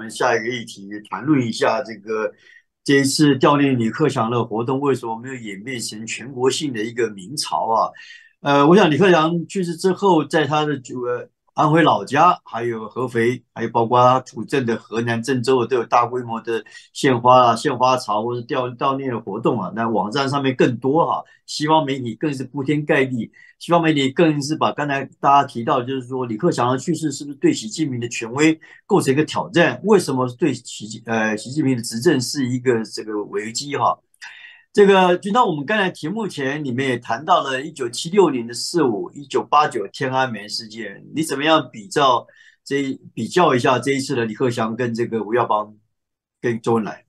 们下一个议题，谈论一下这一次悼念李克强的活动为什么没有演变成全国性的一个民潮啊？我想李克强去世之后，在他的安徽老家，还有合肥，还有包括他主政的河南郑州，都有大规模的献花潮或者悼念的活动啊。那网站上面更多哈、西方媒体更是铺天盖地，西方媒体更是把刚才大家提到，就是说李克强的去世是不是对习近平的权威构成一个挑战？为什么对习近平的执政是一个这个危机哈？就像我们刚才题目前里面也谈到了1976年的4·5、1989天安门事件，你怎么样比较一下这一次的李克强跟这个吴耀邦跟周恩来？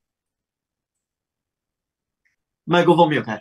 麦克风没有开。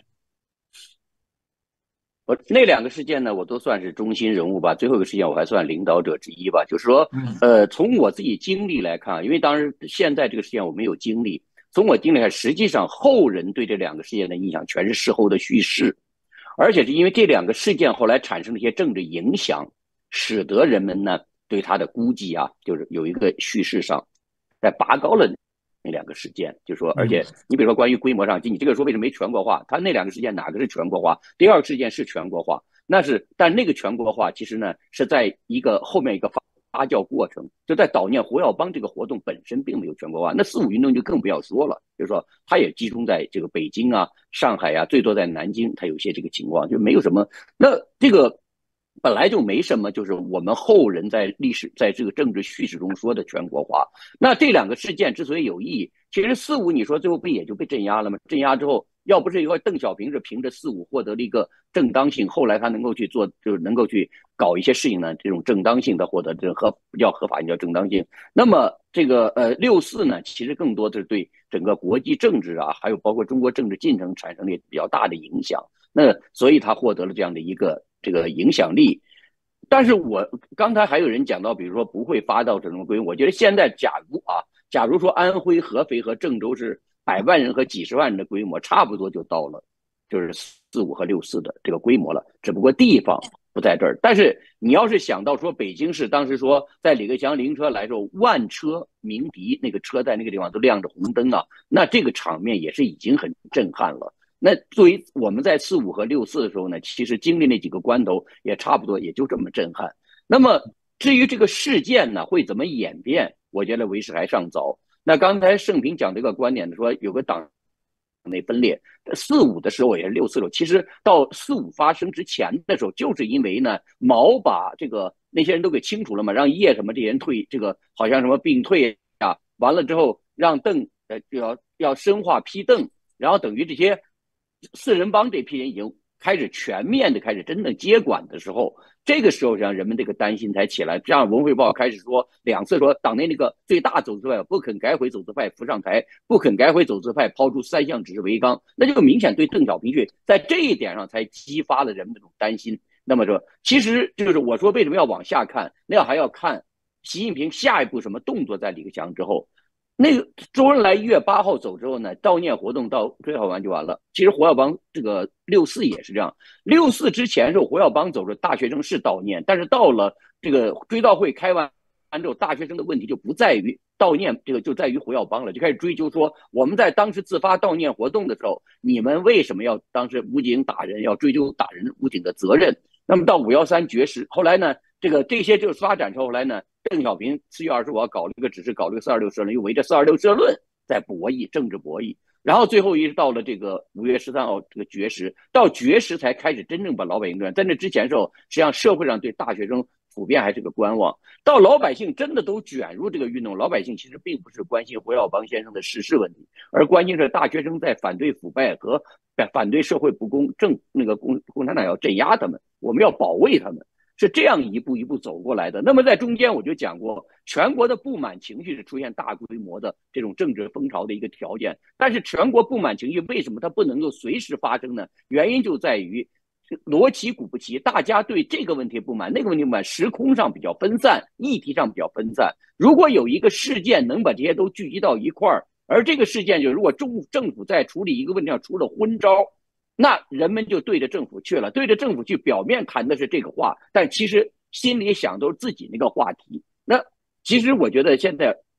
我那两个事件呢，我都算是中心人物吧。最后一个事件我还算领导者之一吧。就是说， 嗯从我自己经历来看，因为当时现在这个事件我没有经历，从我经历看，实际上后人对这两个事件的印象全是事后的叙事，而且是因为这两个事件后来产生了一些政治影响，使得人们呢对他的估计啊，就是有一个叙事上在拔高了那两个事件，就是说，而嗯且你比如说关于规模上，就你这个说为什么没全国化？他那两个事件哪个是全国化？第二个事件是全国化，但那个全国化其实呢是在一个后面一个发酵过程，就在悼念胡耀邦这个活动本身并没有全国化，那4·5运动就更不要说了，就是说它也集中在这个北京啊、上海啊，最多在南京，它有些这个情况就没有什么。那这个本来就没什么，就是我们后人在历史在这个政治叙事中说的全国化。那这两个事件之所以有意义，其实4·5你说最后不也就被镇压了吗？镇压之后，要不是因为邓小平是凭着4·5获得了一个正当性，后来他能够去做，就是能够去搞一些事情呢，这种正当性的获得，这不叫合法，你叫正当性。那么这个6·4呢，其实更多的是对整个国际政治啊，还有包括中国政治进程产生了比较大的影响。那所以他获得了这样的一个这个影响力。但是我刚才还有人讲到，比如说不会发到这种规模，我觉得现在假如说安徽合肥和郑州是100万人和几十万人的规模，差不多就到了就是4·5和6·4的这个规模了，只不过地方不在这儿。但是你要是想到说北京市当时说在李克强灵车来的时候，万车鸣笛，那个车在那个地方都亮着红灯啊，那这个场面也是已经很震撼了。那作为我们在4·5和6·4的时候呢，其实经历那几个关头也差不多，也就这么震撼。那么至于这个事件呢会怎么演变，我觉得为时还尚早。那刚才盛平讲这个观点说有个党内分裂，4·5的时候也是6·4的时候，其实到4·5发生之前的时候，就是因为呢毛把这个那些人都给清除了嘛，让叶什么这些人退，这个好像什么并退啊，完了之后让邓要深化批邓，然后等于这些四人帮这批人已经开始全面的开始真正接管的时候，这个时候让人们这个担心才起来。这样文汇报开始说2次说党内那个最大走资派不肯改回走资派扶上台，不肯改回走资派抛出3项指示为纲，那就明显对邓小平去在这一点上才激发了人们这种担心。那么说，其实就是我说为什么要往下看，那还要看习近平下一步什么动作在李克强之后。那个周恩来1月8号走之后呢，悼念活动到追悼完就完了。其实胡耀邦这个6·4也是这样，6·4之前是胡耀邦走着大学生是悼念，但是到了这个追悼会开完之后，大学生的问题就不在于悼念，这个就在于胡耀邦了，就开始追究说我们在当时自发悼念活动的时候，你们为什么要当时武警打人，要追究打人武警的责任？那么到5·13绝食，后来呢，这些就是发展出后来呢，邓小平4·25搞了一个指示，搞了一个4·26社论，又围着4·26社论在博弈，政治博弈。然后最后一直到了这个5月13号这个绝食，到绝食才开始真正把老百姓在那之前时候，实际上社会上对大学生普遍还是个观望。到老百姓真的都卷入这个运动，老百姓其实并不是关心胡耀邦先生的逝世问题，而关心是大学生在反对腐败和反对社会不公，那个共产党要镇压他们，我们要保卫他们。是这样一步一步走过来的。那么在中间我就讲过，全国的不满情绪是出现大规模的这种政治风潮的一个条件。但是全国不满情绪为什么它不能够随时发生呢？原因就在于锣旗鼓不齐，大家对这个问题不满，那个问题不满，时空上比较分散，议题上比较分散。如果有一个事件能把这些都聚集到一块儿，而这个事件就如果政府在处理一个问题上出了昏招，那人们就对着政府去了，对着政府去，表面谈的是这个话，但其实心里想都是自己那个话题。那其实我觉得现在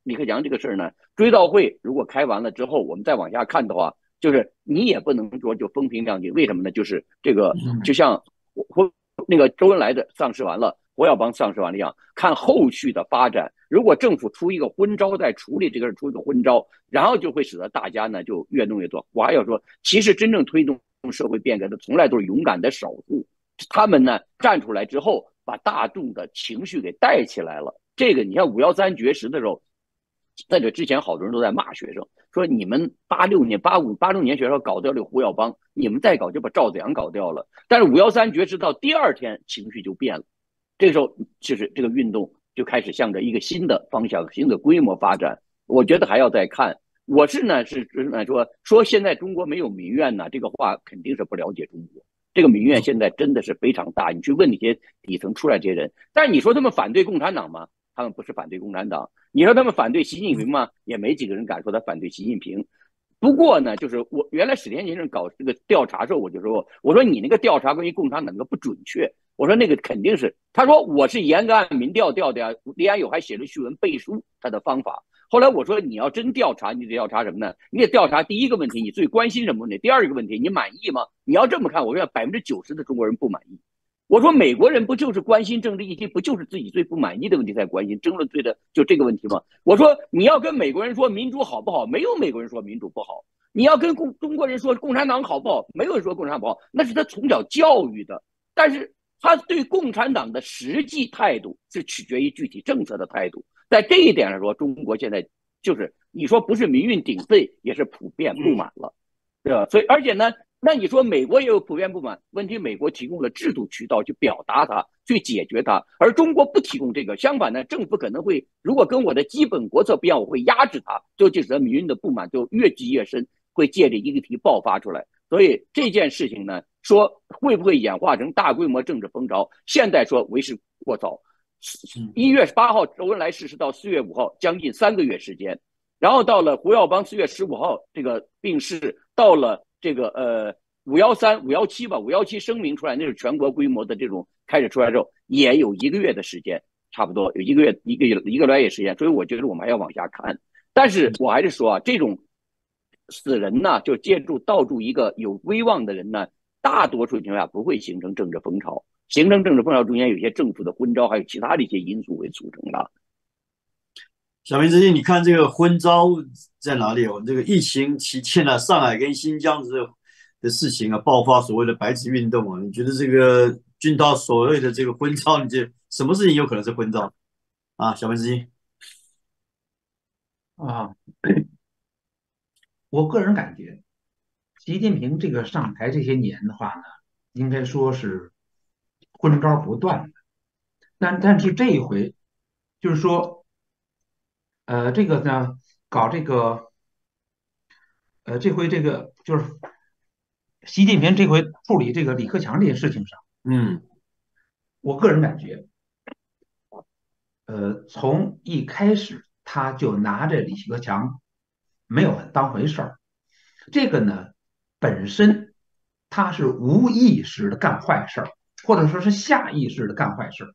李克强这个事儿呢，追悼会如果开完了之后，我们再往下看的话，就是你也不能说就风平浪静，为什么呢？就是这个就像那个周恩来的丧事完了，胡耀邦丧事完了一样，看后续的发展。如果政府出一个昏招，在处理这个事出一个昏招，然后就会使得大家呢就越弄越多。我还要说，其实真正推动社会变革的，从来都是勇敢的少数，他们呢站出来之后，把大众的情绪给带起来了。这个你看5·13绝食的时候，在这之前好多人都在骂学生，说你们86年、86年学生搞掉这个胡耀邦，你们再搞就把赵子阳搞掉了。但是5·13绝食到第二天情绪就变了，这个时候就是这个运动就开始向着一个新的方向、新的规模发展。我觉得还要再看。我是说现在中国没有民怨呢，这个话肯定是不了解中国。这个民怨现在真的是非常大，你去问那些底层出来这些人，但是你说他们反对共产党吗？他们不是反对共产党。你说他们反对习近平吗？也没几个人敢说他反对习近平。不过呢，就是我原来史天先生搞这个调查的时候，我就说，我说你那个调查关于共产党那个不准确，我说那个肯定是，他说我是严格按民调调的呀，李安友还写了序文背书他的方法。后来我说你要真调查，你得调查什么呢？你得调查第一个问题，你最关心什么问题？第二个问题，你满意吗？你要这么看，我说90%的中国人不满意。我说美国人不就是关心政治议题，不就是自己最不满意的问题才关心，争论对的就这个问题吗？我说你要跟美国人说民主好不好，没有美国人说民主不好。你要跟中国人说共产党好不好，没有人说共产党不好，那是他从小教育的。但是他对共产党的实际态度是取决于具体政策的态度。在这一点上说，中国现在就是你说不是民运鼎沸，也是普遍不满了，对吧？所以而且呢，那你说美国也有普遍不满，问题美国提供了制度渠道去表达它，去解决它，而中国不提供这个。相反呢，政府可能会如果跟我的基本国策不一样，我会压制它，就使得民运的不满就越积越深，会借着一个题爆发出来。所以这件事情呢，说会不会演化成大规模政治风潮，现在说为时过早。1月8号周恩来逝世到4月5号，将近3个月时间。然后到了胡耀邦4月15号这个病逝，到了这个5·13、5·17吧，5·17声明出来，那是全国规模的这种开始出来之后，也有1个月的时间，差不多有一个来月时间。所以我觉得我们还要往下看。但是我还是说啊，这种死人呢，就道助一个有威望的人呢，大多数情况下不会形成政治风潮。形成政治风潮中间有些政府的昏招，还有其他的一些因素为组成的。 小明之近，你看这个昏招在哪里哦？这个疫情期间呢，上海跟新疆的事情啊，爆发所谓的白纸运动啊，你觉得这个军到所谓的这个昏招，你觉得什么事情有可能是昏招啊？小明之近啊，我个人感觉，习近平这个上台这些年的话呢，应该说是昏招不断的。但是这一回，就是说，这个呢，搞这个，这回这个就是习近平这回处理这个李克强这件事情上， 嗯我个人感觉，从一开始他就拿着李克强没有很当回事儿。这个呢，本身他是无意识的干坏事儿，或者说是下意识的干坏事儿。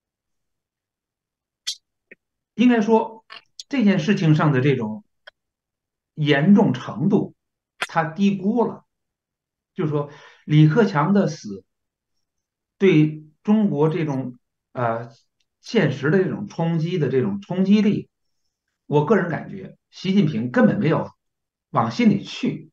应该说这件事情上的这种严重程度，他低估了。就是说，李克强的死对中国这种现实的这种冲击的这种冲击力，我个人感觉，习近平根本没有往心里去。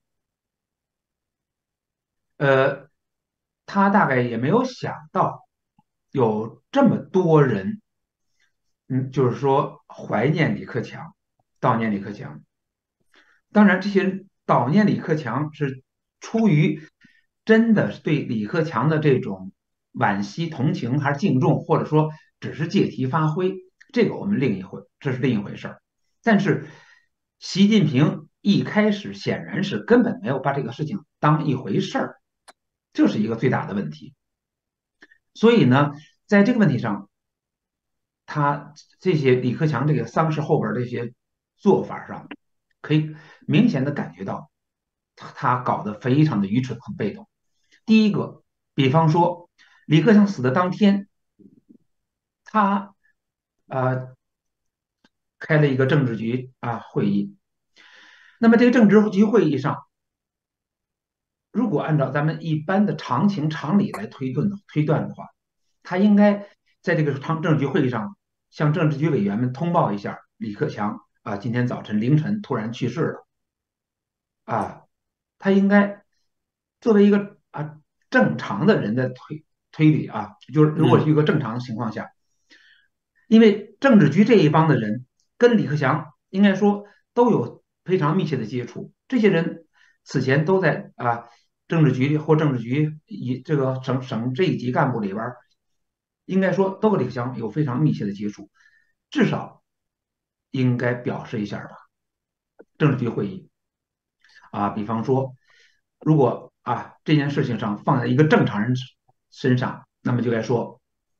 呃，他大概也没有想到有这么多人，就是说怀念李克强，悼念李克强。当然，这些人悼念李克强是出于真的是对李克强的这种惋惜、同情，还是敬重，或者说只是借题发挥，这个我们这是另一回事儿。但是，习近平一开始显然是根本没有把这个事情当一回事儿，这是一个最大的问题。所以呢，在这个问题上，他这些李克强这个丧事后边这些做法上，可以明显的感觉到他搞得非常的愚蠢和被动。第一个，比方说李克强死的当天，他呃开了一个政治局会议。那么这个政治局会议上，如果按照咱们一般的常情常理来推断的话，他应该在这个政治局会议上向政治局委员们通报一下，李克强今天早晨凌晨突然去世了啊，他应该作为一个正常的人的推理就是如果是一个正常的情况下，因为政治局这一帮的人跟李克强应该说都有非常密切的接触，这些人此前都在政治局里或政治局以这个省这一级干部里边，应该说都和李克强有非常密切的接触，至少应该表示一下吧。政治局会议比方说，如果这件事情上放在一个正常人身上，那么就该说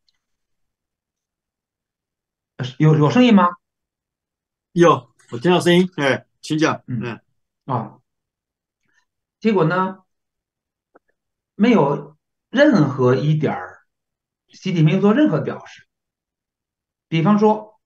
有声音吗？ 有，我听到声音，哎，请讲。 嗯啊，结果呢没有任何一点儿习近平做任何表示，比方说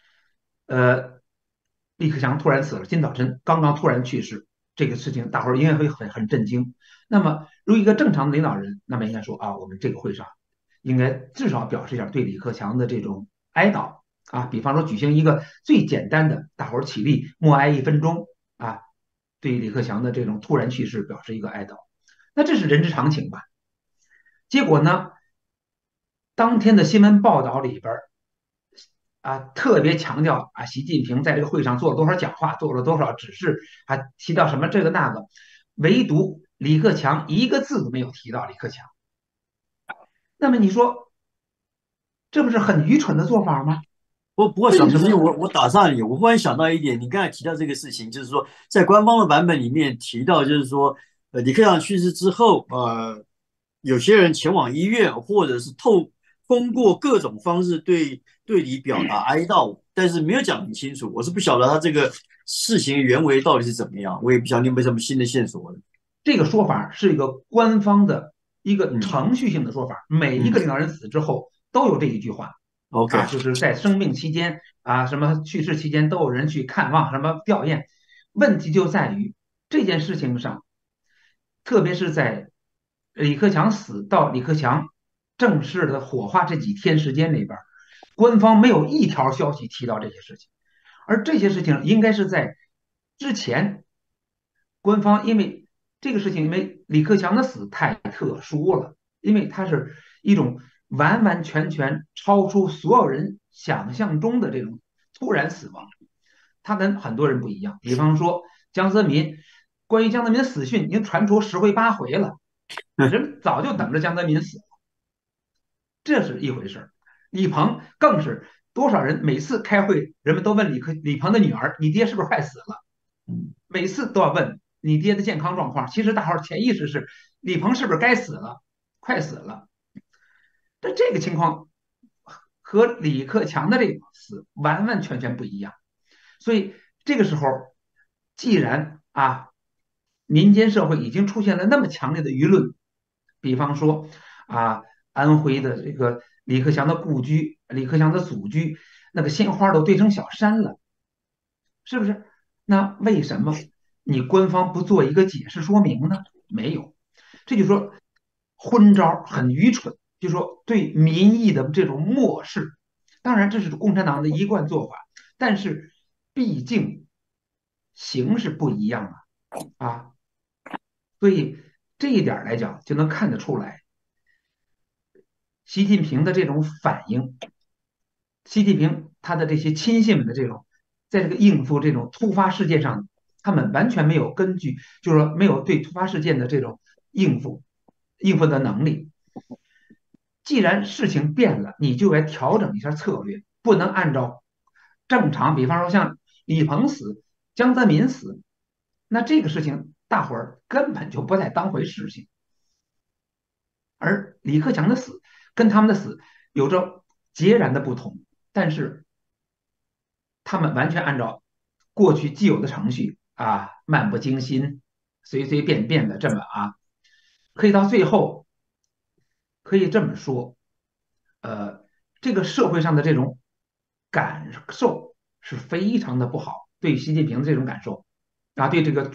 李克强突然死了，今早晨刚刚突然去世，这个事情大伙儿应该会很震惊。那么，如一个正常的领导人，那么应该说我们这个会上应该至少表示一下对李克强的这种哀悼比方说举行一个最简单的，大伙儿起立默哀1分钟对李克强的这种突然去世表示一个哀悼。那这是人之常情吧？结果呢，当天的新闻报道里边特别强调习近平在这个会上做了多少讲话，做了多少指示，提到什么这个那个，唯独李克强一个字都没有提到李克强。那么你说，这不是很愚蠢的做法吗？ 不过小明， 为什么？ 我打断你，我忽然想到一点，你刚才提到这个事情，就是说在官方的版本里面提到，就是说，李克强去世之后，有些人前往医院，或者是通过各种方式对你表达哀悼，但是没有讲很清楚，我是不晓得他这个事情原委到底是怎么样，我也不晓得你有没有什么新的线索了。 这个说法是一个官方的一个嗯程序性的说法，每一个嗯领导人死之后都有这一句话 ，OK， 就是在生病期间什么去世期间都有人去看望，什么吊唁。问题就在于这件事情上，特别是在李克强死到李克强正式的火化这几天时间里边，官方没有一条消息提到这些事情，而这些事情应该是在之前，官方因为这个事情，因为李克强的死太特殊了，因为他是一种完完全全超出所有人想象中的这种突然死亡，他跟很多人不一样。比方说江泽民，关于江泽民的死讯已经传出10回8回了，人早就等着江泽民死了，这是一回事。李鹏更是多少人每次开会，人们都问李鹏的女儿：“你爹是不是快死了？”每次都要问你爹的健康状况。其实大伙儿潜意识是李鹏是不是该死了，快死了。但这个情况和李克强的这个死完完全全不一样。所以这个时候，既然民间社会已经出现了那么强烈的舆论，比方说安徽的这个李克强的故居、李克强的祖居，那个鲜花都堆成小山了，是不是？那为什么你官方不做一个解释说明呢？没有，这就说昏招很愚蠢，就说对民意的这种漠视。当然，这是共产党的一贯做法，但是毕竟形势不一样啊，所以这一点来讲就能看得出来，习近平的这种反应，习近平他的这些亲信们的这种，在这个应付这种突发事件上，他们完全没有根据，就是说没有对突发事件的这种应付的能力。既然事情变了，你就该调整一下策略，不能按照正常，比方说像李鹏死、江泽民死，那这个事情大伙儿根本就不太当回事情。而李克强的死跟他们的死有着截然的不同，但是他们完全按照过去既有的程序漫不经心、随随便便的这么可以到最后可以这么说，这个社会上的这种感受是非常的不好，对习近平的这种感受啊，对这个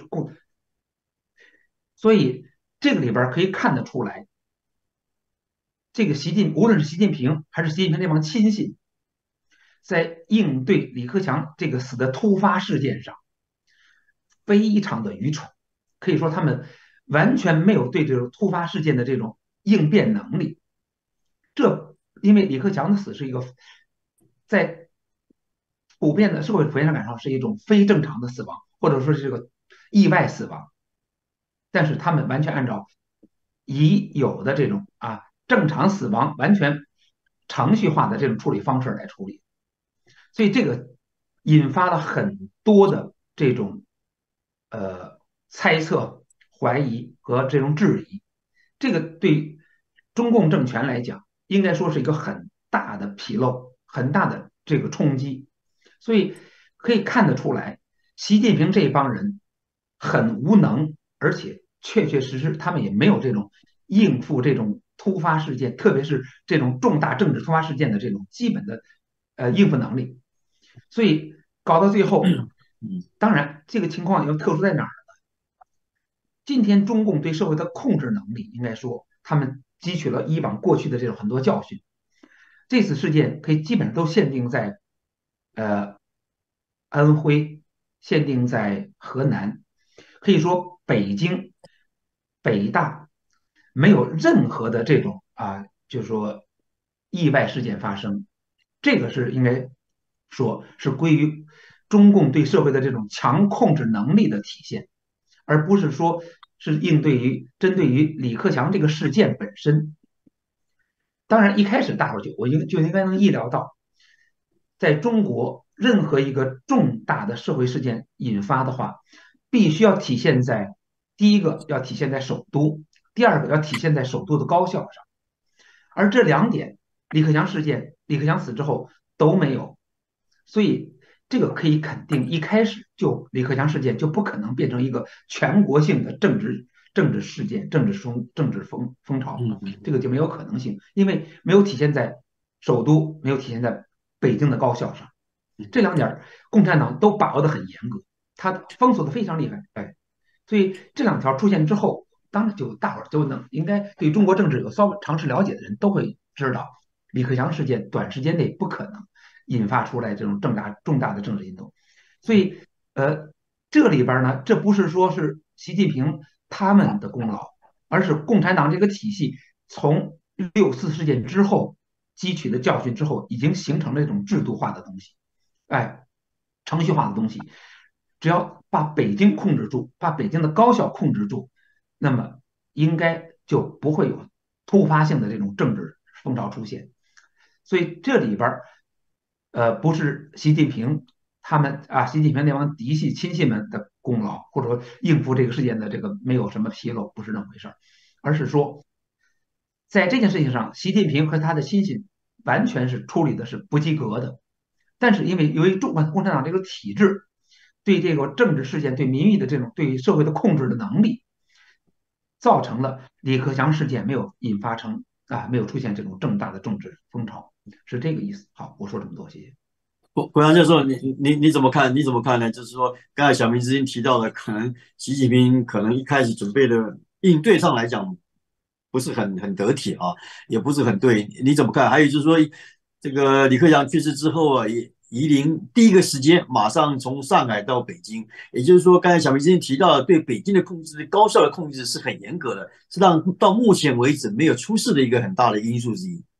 所以这个里边可以看得出来，这个无论是习近平还是习近平这帮亲信，在应对李克强这个死的突发事件上，非常的愚蠢，可以说他们完全没有对这种突发事件的这种应变能力。这因为李克强的死是一个在普遍的社会普遍上感受是一种非正常的死亡，或者说是这个意外死亡，但是他们完全按照已有的这种正常死亡完全程序化的这种处理方式来处理，所以这个引发了很多的这种猜测、怀疑和这种质疑。这个对中共政权来讲，应该说是一个很大的纰漏，很大的这个冲击。所以可以看得出来，习近平这帮人很无能，而且确确实实他们也没有这种应付这种突发事件，特别是这种重大政治突发事件的这种基本的应付能力。所以搞到最后，当然这个情况又特殊在哪儿？今天中共对社会的控制能力，应该说他们汲取了以往过去的这种很多教训。这次事件可以基本上都限定在呃安徽，限定在河南，可以说北京、北大没有任何的这种就是说意外事件发生。这个是应该说是归于中共对社会的这种强控制能力的体现。而不是说是针对于李克强这个事件本身。当然，一开始大伙就应该能意料到，在中国任何一个重大的社会事件引发的话，必须要体现在第一个要体现在首都，第二个要体现在首都的高校上。而这两点，李克强死之后都没有，所以这个可以肯定，一开始就李克强事件就不可能变成一个全国性的政治事件、政治风潮，这个就没有可能性，因为没有体现在首都，没有体现在北京的高校上，这两点共产党都把握的很严格，他封锁的非常厉害，所以这两条出现之后，当然就大伙儿都应该对中国政治有稍微常识了解的人都会知道，李克强事件短时间内不可能引发出来这种重大的政治运动。所以这里边呢，这不是说是习近平他们的功劳，而是共产党这个体系从6·4事件之后汲取的教训之后，已经形成了一种制度化的东西，程序化的东西。只要把北京控制住，把北京的高校控制住，那么应该就不会有突发性的这种政治风潮出现。所以这里边不是习近平习近平那帮嫡系亲信们的功劳，或者说应付这个事件的这个没有什么纰漏，不是那么回事而是说，在这件事情上，习近平和他的亲信完全是处理的是不及格的。但是因为由于中国共产党这个体制对这个政治事件、对民意的这种对社会的控制的能力，造成了李克强事件没有引发成没有出现这种重大的政治风潮，是这个意思。好，我说这么多，谢谢。 国强教授，你怎么看？你怎么看呢？就是说，刚才小明之前提到的，可能习近平可能一开始准备的应对上来讲，不是很得体啊，也不是很对，你怎么看？还有就是说，这个李克强去世之后啊，也移陵第一个时间马上从上海到北京，也就是说，刚才小明之前提到的，对北京的控制、高校的控制是很严格的，是让到目前为止没有出事的一个很大的因素之一。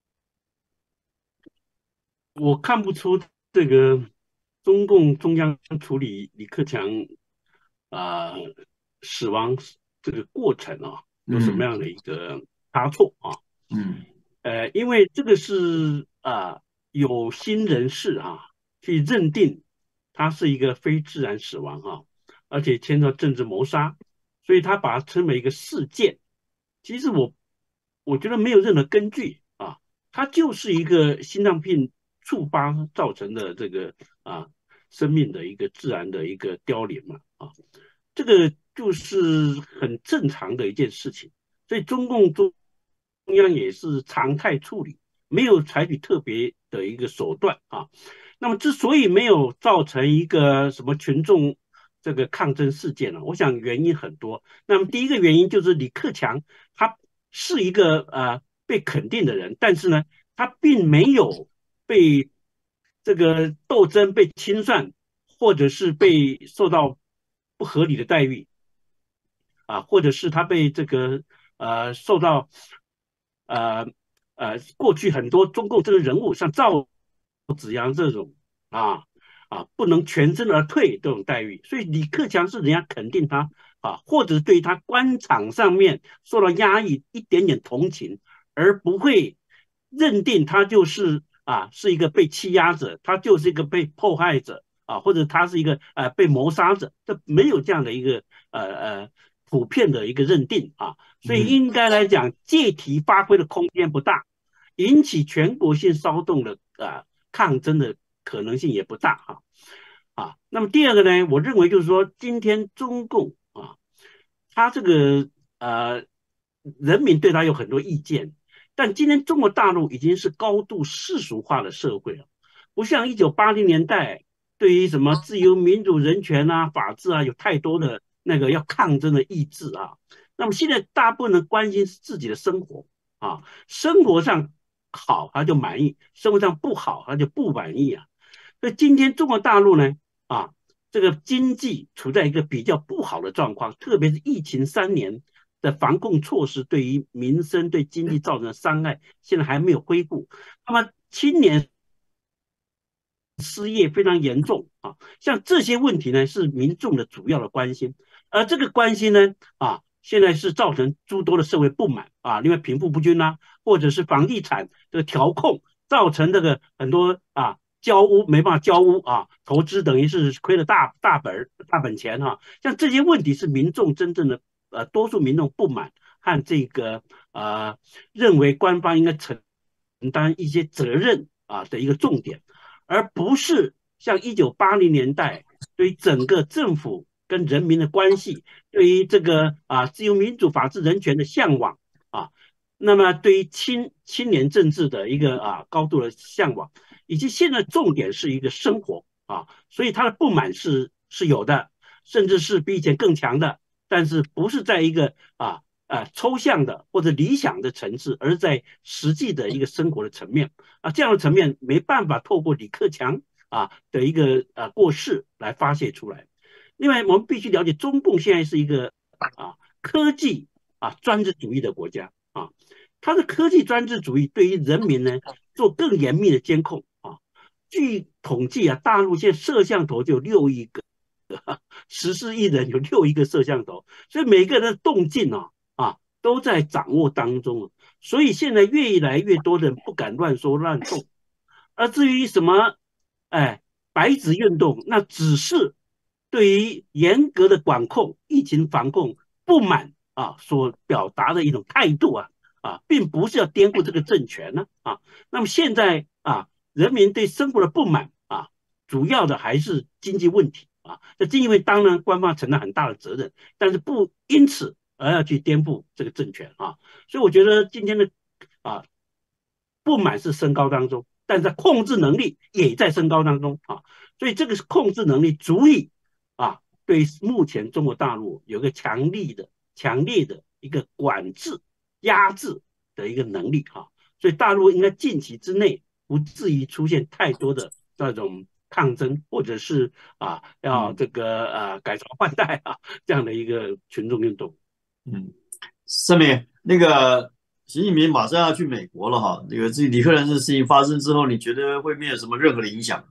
我看不出这个中共中央处理李克强啊、死亡这个过程有什么样的一个差错因为这个是有心人士去认定他是一个非自然死亡而且牵涉政治谋杀，所以他把它称为一个事件。其实我觉得没有任何根据它就是一个心脏病触发造成的这个生命的一个自然的一个凋零嘛这个就是很正常的一件事情，所以中共中央也是常态处理，没有采取特别的一个手段那么之所以没有造成一个什么群众这个抗争事件呢，我想原因很多。那么第一个原因就是李克强他是一个被肯定的人，但是呢，他并没有被这个斗争被清算，或者是被受到不合理的待遇或者是他被这个受到呃过去很多中共这个人物像赵紫阳这种啊不能全身而退这种待遇，所以李克强是人家肯定他或者对他官场上面受到压抑一点点同情，而不会认定他就是是一个被欺压者，他就是一个被迫害者或者他是一个被谋杀者，这没有这样的一个普遍的一个认定所以应该来讲，借题发挥的空间不大，引起全国性骚动的抗争的可能性也不大那么第二个呢，我认为就是说，今天中共他这个人民对他有很多意见，但今天中国大陆已经是高度世俗化的社会了，不像1980年代对于什么自由、民主、人权法治有太多的那个要抗争的意志那么现在大部分人关心自己的生活生活上好他就满意，生活上不好他就不满意所以今天中国大陆呢这个经济处在一个比较不好的状况，特别是疫情3年的防控措施对于民生、对经济造成的伤害，现在还没有恢复。那么青年失业非常严重像这些问题呢，是民众的主要的关心，而这个关心呢现在是造成诸多的社会不满因为贫富不均或者是房地产的调控，造成这个很多交屋没办法交屋投资等于是亏了大本钱像这些问题是民众真正的多数民众不满和这个认为官方应该承担一些责任的一个重点，而不是像1980年代对于整个政府跟人民的关系，对于这个自由民主法治人权的向往那么对于青年政治的一个高度的向往，以及现在重点是一个生活所以他的不满是有的，甚至是比以前更强的，但是不是在一个抽象的或者理想的层次，而是在实际的一个生活的层面这样的层面没办法透过李克强的一个过世来发泄出来。另外，我们必须了解，中共现在是一个科技专制主义的国家它的科技专制主义对于人民呢做更严密的监控据统计大陆现在摄像头就有6亿个，14亿人有6亿个摄像头，所以每个人的动静都在掌握当中所以现在越来越多人不敢乱说乱动，而至于什么白纸运动，那只是对于严格的管控、疫情防控不满所表达的一种态度并不是要颠覆这个政权那么现在人民对生活的不满主要的还是经济问题这经济问题当然官方承担很大的责任，但是不因此而要去颠覆这个政权所以我觉得今天的不满是升高当中，但是控制能力也在升高当中所以这个控制能力足以对目前中国大陆有个强烈的一个管制压制的一个能力所以大陆应该近期之内不至于出现太多的那种抗争，或者是要这个改朝换代这样的一个群众运动。 上面那个习近平马上要去美国了这个李克强这事情发生之后，你觉得会没有什么任何的影响？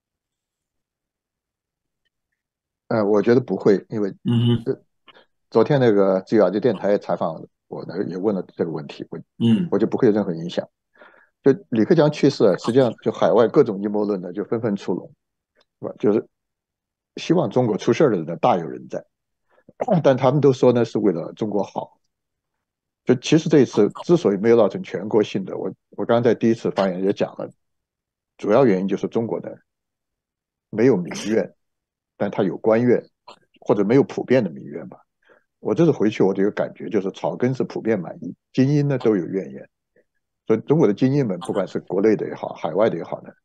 我觉得不会，因为昨天那个自由亚洲电台也采访我呢，也问了这个问题，我就不会有任何影响。就李克强去世实际上就海外各种阴谋论呢就纷纷出笼，是吧？就是希望中国出事的人呢大有人在，但他们都说呢是为了中国好。就其实这一次之所以没有造成全国性的，我刚刚在第一次发言也讲了，主要原因就是中国的没有民怨，但它有官怨，或者没有普遍的民怨吧。我这次回去我就有感觉，就是草根是普遍满意，精英呢都有怨言。所以中国的精英们，不管是国内的也好，海外的也好呢，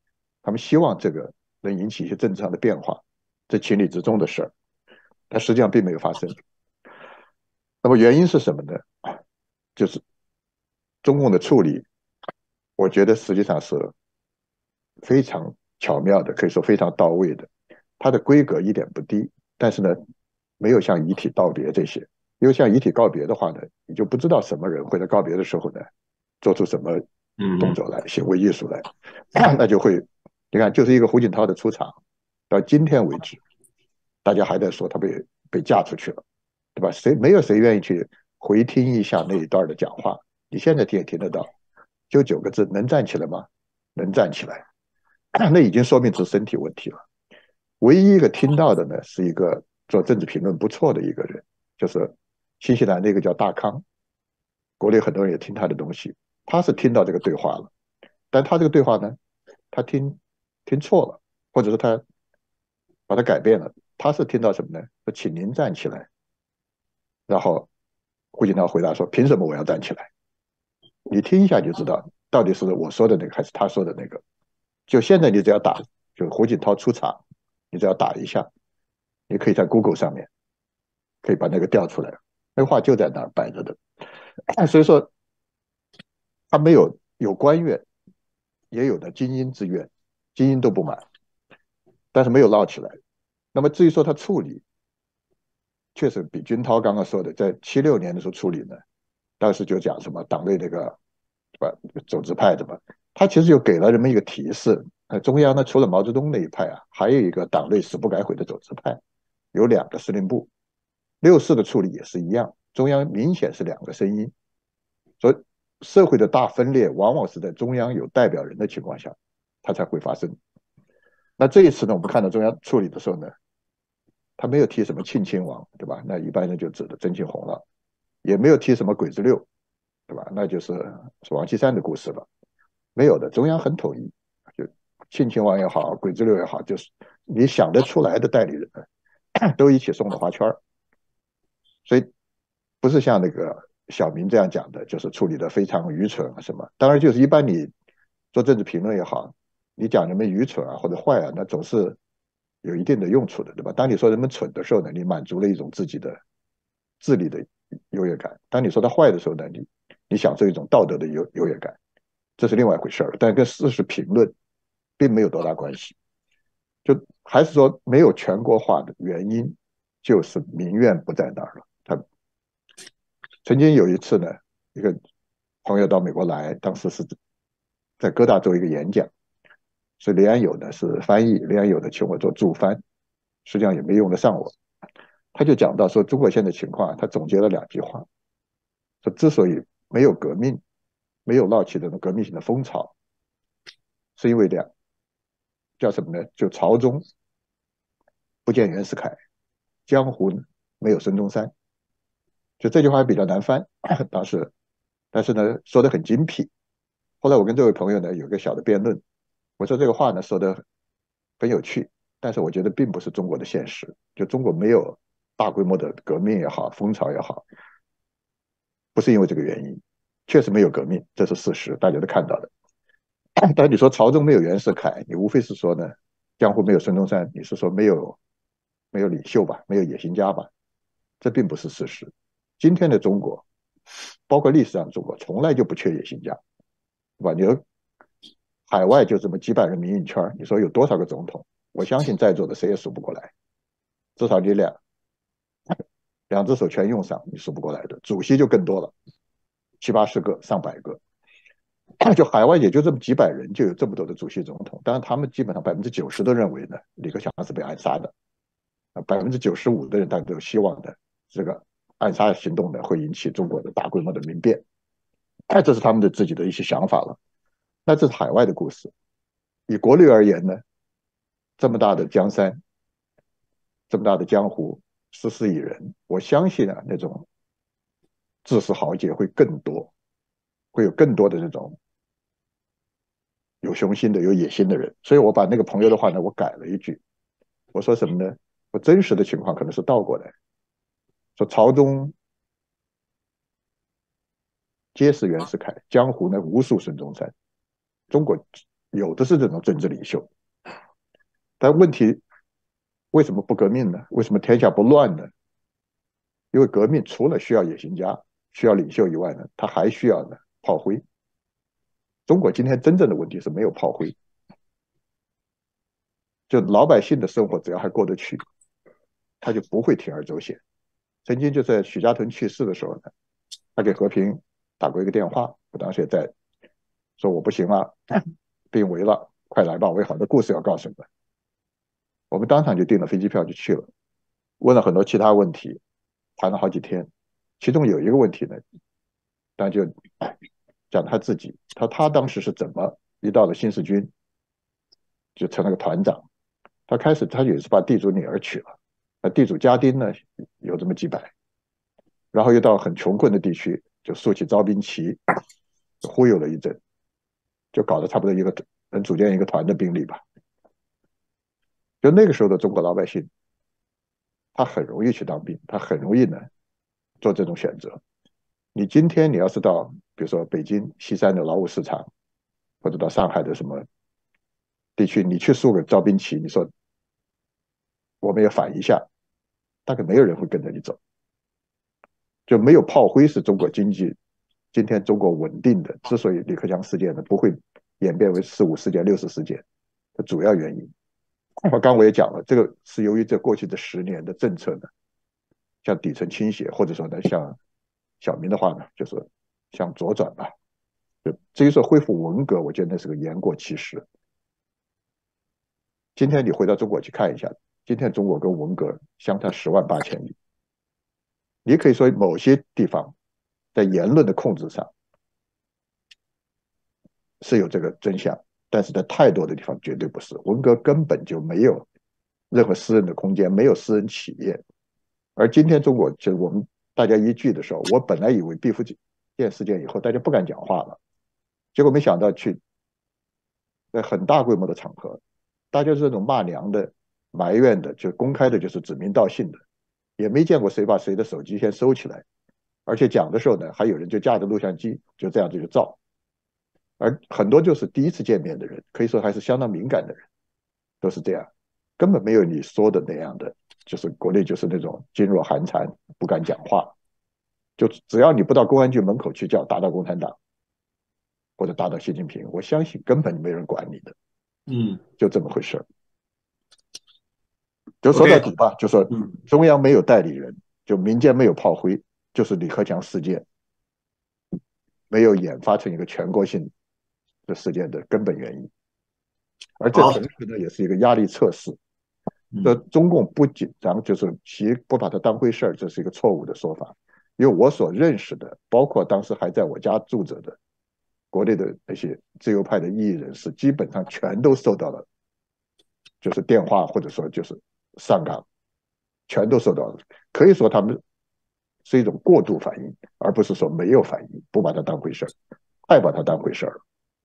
他们希望这个能引起一些政治上的变化，这情理之中的事儿，但实际上并没有发生。那么原因是什么呢？就是中共的处理，我觉得实际上是非常巧妙的，可以说非常到位的。它的规格一点不低，但是呢，没有像遗体道别这些，因为像遗体告别的话呢，你就不知道什么人会在告别的时候呢，做出什么动作来，行为艺术来，那就会，你看，就是一个胡锦涛的出场，到今天为止，大家还在说他被嫁出去了，对吧？没有谁愿意去回听一下那一段的讲话？你现在听也听得到，就9个字，能站起来吗？能站起来，那已经说明是身体问题了。唯一一个听到的呢，是一个做政治评论不错的一个人，就是新西兰那个叫大康，国内很多人也听他的东西，他是听到这个对话了，但他这个对话呢，他听错了，或者说他把它改变了，他是听到什么呢？说请您站起来，然后胡锦涛回答说凭什么我要站起来？你听一下就知道到底是我说的那个还是他说的那个。就现在你只要打，就胡锦涛出场，你只要打一下，你可以在 Google 上面可以把那个调出来，那话就在那儿摆着的。所以说，他没有官员，也有的精英之愿，精英都不满，但是没有闹起来。那么至于说他处理，确实比军涛刚刚说的，在76年的时候处理呢，当时就讲什么党内那个走资派的嘛，他其实就给了人们一个提示，中央呢除了毛泽东那一派啊，还有一个党内死不改悔的走资派，有2个司令部，64的处理也是一样，中央明显是2个声音，所以社会的大分裂往往是在中央有代表人的情况下，它才会发生。那这一次呢，我们看到中央处理的时候呢，他没有提什么庆亲王，对吧？那一般人就指的曾庆红了，也没有提什么鬼子六，对吧？那就是王岐山的故事了。没有的，中央很统一，就庆亲王也好，鬼子六也好，就是你想得出来的代理人都一起送了花圈，所以不是像那个小明这样讲的，就是处理的非常愚蠢啊什么。当然，就是一般你做政治评论也好，你讲人们愚蠢啊或者坏啊，那总是有一定的用处的，对吧？当你说人们蠢的时候呢，你满足了一种自己的智力的优越感；当你说他坏的时候呢，你享受一种道德的优越感，这是另外一回事儿。但跟事实评论并没有多大关系。就还是说没有全国化的原因，就是民怨不在那儿了。他曾经有一次呢，一个朋友到美国来，当时是在哥大做一个演讲，是林安友呢是翻译，林安友呢请我做助翻，实际上也没用得上我。他就讲到说，中国现在情况，他总结了2句话，说之所以没有革命，没有闹起这种革命性的风潮，是因为叫什么呢？就朝中不见袁世凯，江湖没有孙中山。就这句话比较难翻，当时，但是呢说的很精辟。后来我跟这位朋友呢有个小的辩论，我说这个话呢说的很有趣，但是我觉得并不是中国的现实。就中国没有大规模的革命也好，风潮也好，不是因为这个原因，确实没有革命，这是事实，大家都看到的。但你说朝中没有袁世凯，你无非是说呢，江湖没有孙中山，你是说没有领袖吧，没有野心家吧？这并不是事实。今天的中国，包括历史上的中国，从来就不缺野心家，对吧？你说海外就这么几百个民营圈，你说有多少个总统？我相信在座的谁也数不过来，至少你两只手全用上，你数不过来的。主席就更多了，70-80个、上百个。就海外也就这么几百人，就有这么多的主席总统。当然，他们基本上90%都认为呢，李克强是被暗杀的，95%的人大家都有希望的，这个暗杀行动呢会引起中国的大规模的民变，这是他们的自己的一些想法了。那这是海外的故事。以国内而言呢，这么大的江山，这么大的江湖，十四亿人，我相信啊，那种志士豪杰会更多，会有更多的那种有雄心的、有野心的人。所以我把那个朋友的话呢，我改了一句，我说什么呢？我真实的情况可能是倒过来，说朝中皆是袁世凯，江湖呢无数孙中山。中国有的是这种政治领袖。但问题为什么不革命呢？为什么天下不乱呢？因为革命除了需要野心家、需要领袖以外呢，它还需要呢炮灰。中国今天真正的问题是没有炮灰，就老百姓的生活只要还过得去，他就不会铤而走险。曾经就在许家屯去世的时候呢，他给和平打过一个电话，我当时也在，说我不行了，病危了，快来吧，我有好多故事要告诉你们。我们当场就订了飞机票就去了，问了很多其他问题，谈了好几天。其中有一个问题呢，当然就讲他自己，他当时是怎么一到了新四军就成了个团长。他开始他也是把地主女儿娶了，那地主家丁呢有这么几百，然后又到很穷困的地区就竖起招兵旗，就忽悠了一阵，就搞得差不多能组建一个团的兵力吧。就那个时候的中国老百姓，他很容易去当兵，他很容易呢做这种选择。你今天你要是到比如说北京西山的劳务市场，或者到上海的什么地区，你去竖个招兵旗，你说我们也反一下，大概没有人会跟着你走。就没有炮灰是中国经济今天中国稳定的，之所以李克强事件呢不会演变为4·5事件、6·4事件的主要原因。刚我也讲了，这个是由于这过去的10年的政策呢，向底层倾斜，或者说呢，像小民的话呢，就是向左转吧。至于说恢复文革，我觉得那是个言过其实。今天你回到中国去看一下，今天中国跟文革相差108000里。你可以说某些地方在言论的控制上是有这个真相，但是在太多的地方绝对不是。文革根本就没有任何私人的空间，没有私人企业。而今天中国就是我们大家一聚的时候，我本来以为毕福剑事件以后大家不敢讲话了，结果没想到在很大规模的场合，大家是这种骂娘的、埋怨的，就公开的就是指名道姓的，也没见过谁把谁的手机先收起来，而且讲的时候呢，还有人就架着录像机就这样就照。而很多就是第一次见面的人，可以说还是相当敏感的人，都是这样，根本没有你说的那样的，就是国内就是那种噤若寒蝉，不敢讲话。就只要你不到公安局门口去叫打倒共产党，或者打倒习近平，我相信根本没人管你的。就这么回事。就说到底吧，就说中央没有代理人，就民间没有炮灰，就是李克强事件没有演发成一个全国性的事件的根本原因。而这同时呢，也是一个压力测试。这中共不紧张，就是其不把它当回事儿，这是一个错误的说法。因为我所认识的，包括当时还在我家住着的国内的那些自由派的异议人士，基本上全都受到了，就是电话或者说就是上岗，全都受到了。可以说他们是一种过度反应，而不是说没有反应，不把它当回事儿，太把它当回事儿了。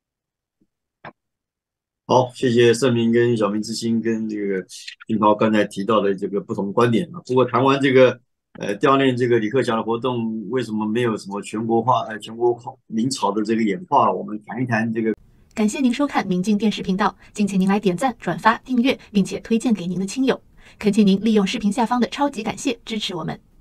好，谢谢盛明跟小明之星跟这个金涛刚才提到的这个不同观点啊。不过谈完这个悼念这个李克强的活动，为什么没有什么全国全国民潮的这个演化？我们谈一谈这个。 感谢您收看明镜电视频道，敬请您来点赞、转发、订阅，并且推荐给您的亲友。恳请您利用视频下方的超级感谢支持我们。